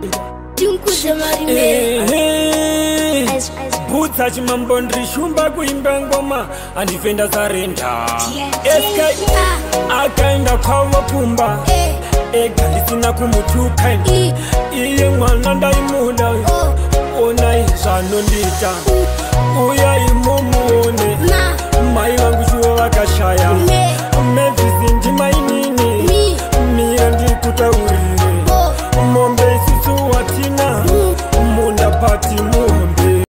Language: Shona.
Budza chimambondri shumba kuimba ngoma andifenda sarenda SK akaenda kwawa pumba ega ndisina kumutuka iye mwana ndaimuda onai zvanondita uya